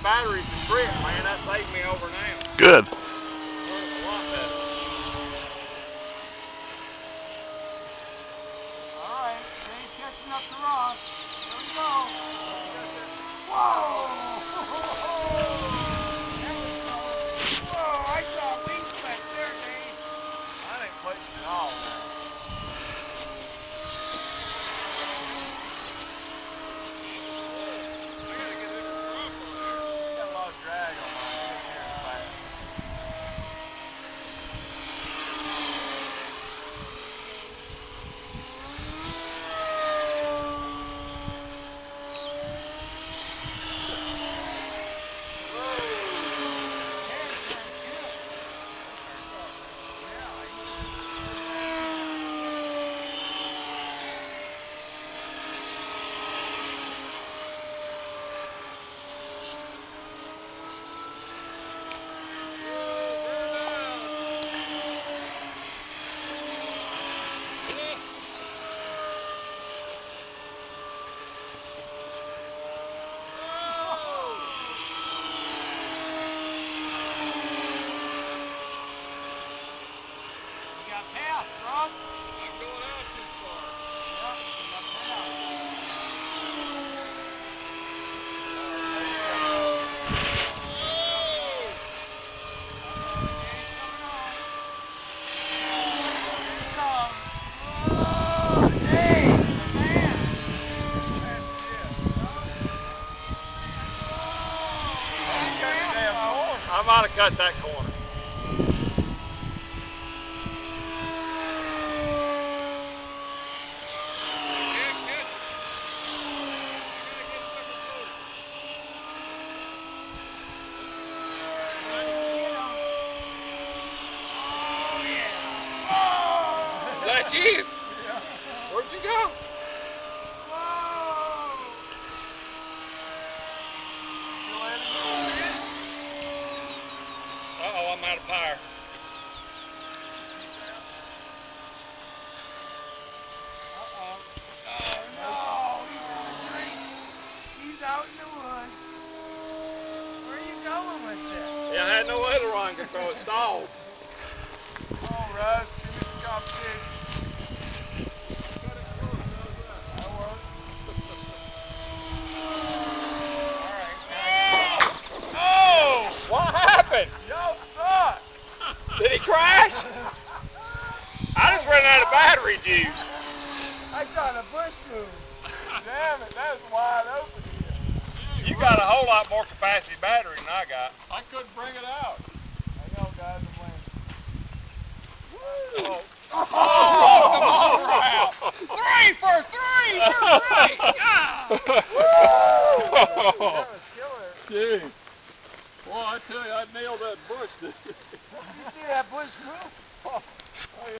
that battery's a trip, man. That saved me over an hour. Good. A lot better. Alright, they catching up the rock. Here we go. Whoa! Whoa, I saw wings back there, Dave. I ain't pushing at all now. Drag on mine. It gets here fast. Path, Ross. I'm going out too far. Yep, you got path. I might have cut that corner. Is that you? Yeah. Where'd you go? Whoa! Uh-oh, I'm out of power. Uh-oh. Oh, no! He's in the drink. He's out in the woods. Where are you going with this? Yeah, I had no aileron control. It stalled. Oh, Russ, give me some competition. That works. Oh! What happened? Y'all suck! Did he crash? I just ran out of battery juice. I got a bush move. Damn it, that was wide open here. You got a whole lot more capacity battery than I got. I couldn't bring it out. Hang on, guys, I'm landing. Oh. Oh, come on, Ralph. 3 for 3 for 3! Yeah! Woo! That was killer. Gee. Well, I tell you, I nailed that bush. Did you see that bush move?